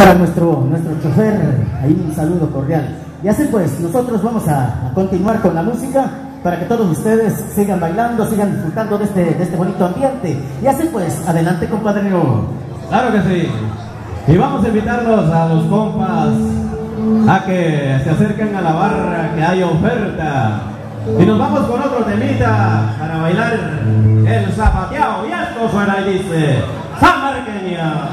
para nuestro chofer, ahí un saludo cordial. Y así pues, nosotros vamos a continuar con la música para que todos ustedes sigan bailando, sigan disfrutando de este bonito ambiente. Y así pues, adelante, compadre. Claro que sí. Y vamos a invitarlos a los compas a que se acerquen a la barra, que hay oferta. Y nos vamos con otro temita para bailar el zapateado. Y esto suena y dice: Samarqueña.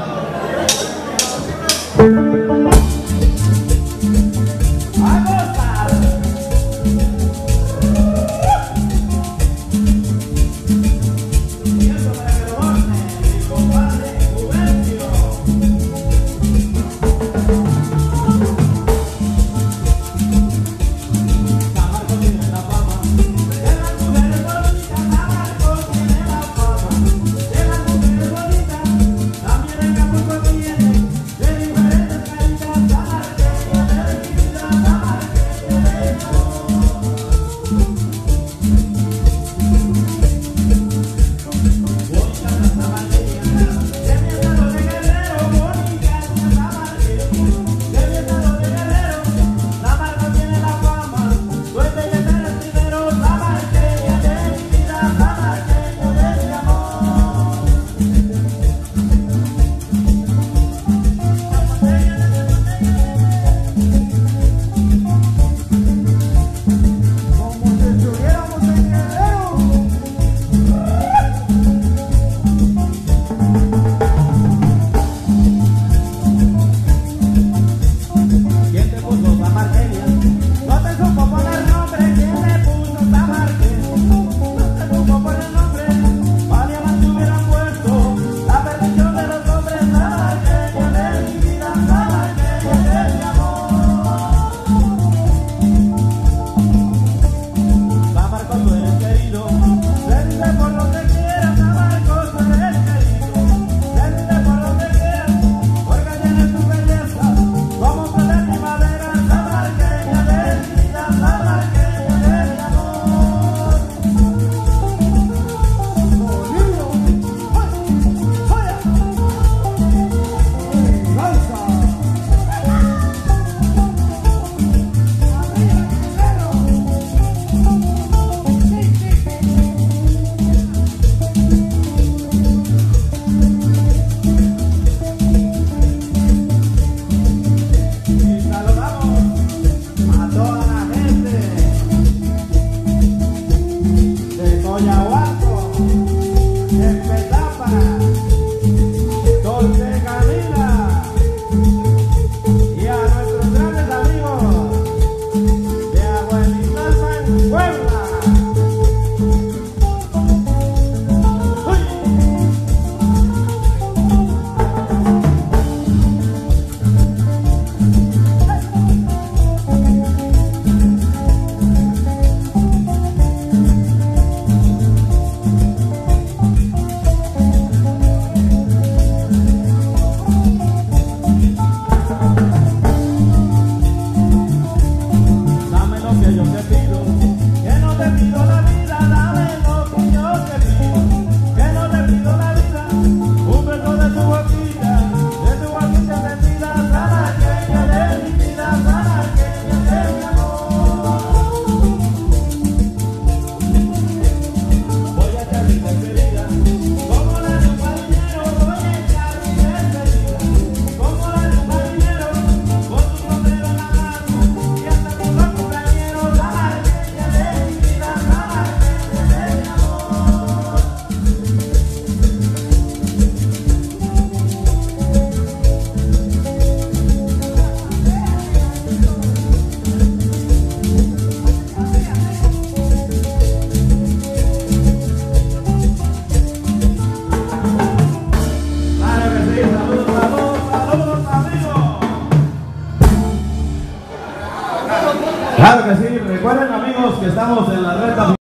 Claro que sí, recuerden amigos que estamos en la recta